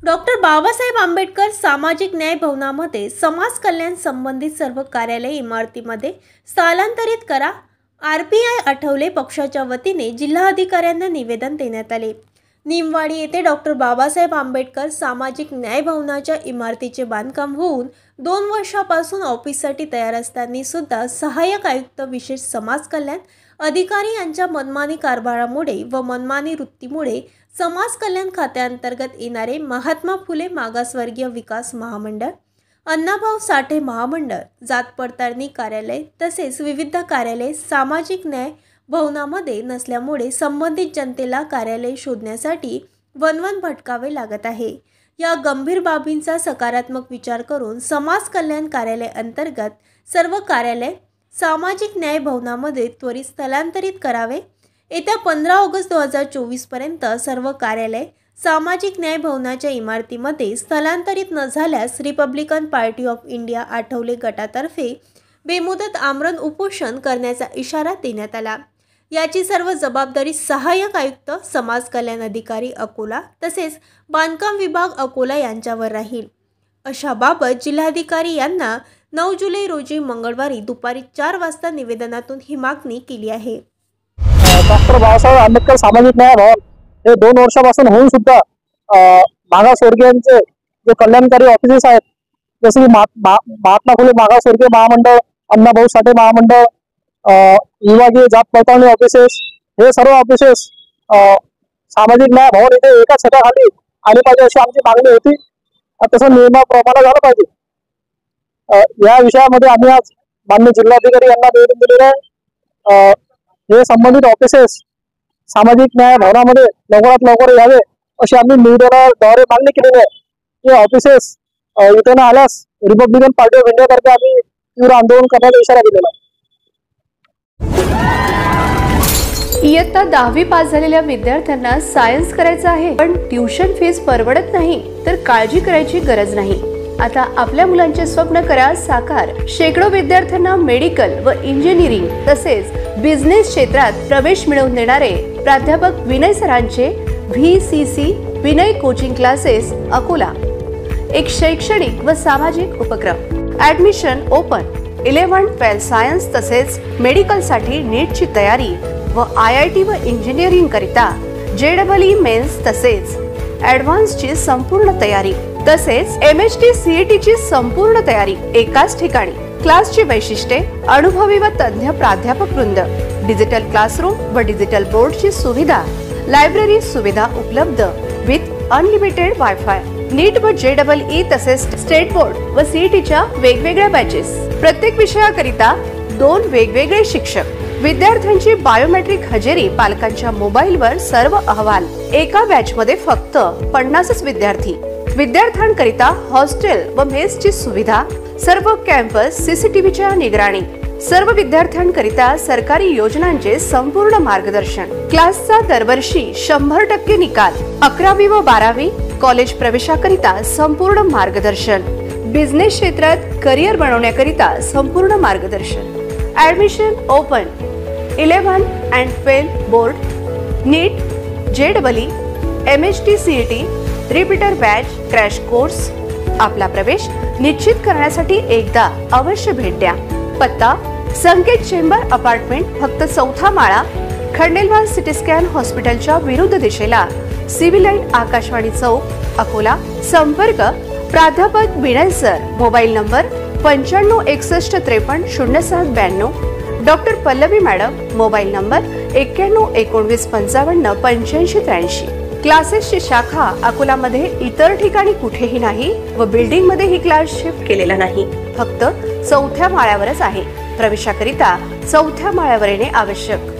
Doctor Babasaheb Ambedkar सामाजिक न्याय भवनामध्ये समाज कल्याण संबंधित सर्व कार्यालय इमारतीमध्ये स्थलांतरित करा. RPI आठवले पक्षाच्या वतीने जिल्हाधिकाऱ्यांना निवेदन देण्यात आले. निमवाडी येथे डॉक्टर बाबासाहेब आंबेडकर सामाजिक न्याय भवनाच्या इमारतीचे बांधकाम होऊन 2 वर्षापासून ऑफिससाठी तयार असताना सुद्धा सहाय्यक आयुक्त विशेष समाज कल्याण अधिकारी यांच्या मनमानी कारभारामुळे व मनमानी वृत्तीमुळे समाज कल्याण खात्याअंतर्गत येणारे महात्मा फुले मागासवर्गीय विकास महामंडळ, अण्णाभाऊ साठे महामंडळ, जात पडताळणी कार्यालय तसेच विविध कार्यालय सामाजिक न्याय भवनामध्ये नसल्यामुळे संबंधित जनतेला कार्यालय शोधण्यासाठी वणवण भटकावे लागत आहे. या गंभीर बाबींचा सकारात्मक विचार करून समाज कल्याण कार्यालय अंतर्गत सर्व कार्यालय सामाजिक न्याय भवनामध्ये त्वरित स्थलांतरित करावे. येत्या 15 ऑगस्ट 2024 पर्यंत सर्व कार्यालय सामाजिक न्याय भवनाच्या इमारतीमध्ये स्थलांतरित न झाल्यास Republican Party of India Athawale गटातर्फे बेमुदत आमरण उपोषण करण्याचा इशारा देण्यात आला. याची सर्व जबाबदारी सहाय्यक आयुक्त समाज कल्याण अधिकारी अकोला तसेच बांधकाम विभाग अकोला यांच्यावर राहील. अशाबाबत जिल्हाधिकारी यांना 9 जुलै रोजी मंगळवारी दुपारी 4 वाजता निवेदनातून ही मागणी केली आहे. डॉक्टर बाबासाहेब आंबेडकर सामाजिक न्याय भवन हे 2 वर्षापासून होऊन सुद्धा मागासवर्गीयांचे जे कल्याणकारी ऑफिसेस आहेत, जसे की महात्मा फुले मागासवर्गीय महामंडळ, अण्णाभाऊ साठे महामंडळ, विभागीय जात पडताळणी ऑफिसेस, हे सर्व ऑफिसेस सामाजिक न्याय भवन इथे एका छताखाली आली पाहिजे अशी आमची मागणी होती. तसं नियमाप्रमाणे झालं पाहिजे. या विषयामध्ये आम्ही आज माननीय जिल्हाधिकारी यांना निवेदन दिलेलं आहे. हे संबंधित ऑफिसेस सामाजिक न्याय भवनामध्ये लवकरात लवकर यावे अशी आम्ही निवेदनाद्वारे मागणी केलेली आहे. हे ऑफिसेस इथे न आल्यास रिपब्लिकन पार्टी ऑफ इंडिया तर्फे आम्ही तीव्र आंदोलन करण्याचा इशारा दिलेला आहे. इयत्ता 10वी पास झालेल्या विद्यार्थ्यांना सायन्स करायचं आहे पण ट्युशन फीस परवडत नाही तर काळजी करायची गरज नाही. आता आपल्या मुलांचे स्वप्न करा साकार. शेकडो विद्यार्थ्यांना मेडिकल व इंजिनिअरिंग तसेच बिझनेस क्षेत्रात प्रवेश मिळवून देणारे प्राध्यापक विनय सरांचे VCC Vinay coaching classes Akola एक शैक्षणिक व सामाजिक उपक्रम. Admission open. 11-12 सायन्स तसेच मेडिकल साठी नीटची तयारी व IIT व इंजिनिअरिंग करिता JEE मेन्स तसेच ॲडव्हान्सची संपूर्ण तयारी तसेच MHT CET ची संपूर्ण तयारी एकाच ठिकाणी. क्लासची वैशिष्ट्ये अनुभवी व तज्ञ प्राध्यापक वृंद, डिजिटल क्लासरूम व डिजिटल बोर्डची सुविधा, लायब्ररी सुविधा उपलब्ध विथ अनलिमिटेड वायफाय. नीट व JEE तसेच स्टेट बोर्ड व CETच्या वेगवेगळ्या बॅचेस. प्रत्येक विषयाकरिता 2 वेगवेगळे शिक्षक. विद्यार्थ्यांची बायोमेट्रिक हजेरी. पालकांच्या मोबाईलवर सर्व अहवाल. एका बॅच मध्ये फक्त 50च विद्यार्थी. विद्यार्थ्यांकरिता हॉस्टेल व मेसची सुविधा. सर्व कॅम्पस CCTVच्या निगराणी. सर्व विद्यार्थ्यांकरिता सरकारी योजनांचे संपूर्ण मार्गदर्शन. क्लासचा दरवर्षी 100% निकाल. 11वी व 12वी कॉलेज प्रवेशाकरिता संपूर्ण मार्गदर्शन. बिझनेस क्षेत्रात करिअर बनवण्याकरिता संपूर्ण मार्गदर्शन. Admission open. 11 and 12 board, NEET, JEE, MHT CET, repeater batch, crash course. आपला प्रवेश निश्चित करण्यासाठी एकदा अवश्य भेट द्या. पत्ता संकेत चेंबर अपार्टमेंट, फक्त 4था माळा, खंडेलवाल सिटी स्कॅन हॉस्पिटलच्या विरुद्ध दिशेला, सिव्हिल लाईन आकाशवाणी चौक, अकोला. संपर्क प्राध्यापक Vinay sir. Mobile number 9561530792. Doctor Pallavi madam. Mobile number 9119558583. क्लासेसची शाखा अकोलामध्ये इतर ठिकाणी कुठेही नाही व बिल्डिंग मध्ये ही क्लास शिफ्ट केलेला नाही. फक्त 4थ्या माळ्यावरच आहे. प्रवेशाकरिता 4थ्या माळ्यावर येणे आवश्यक.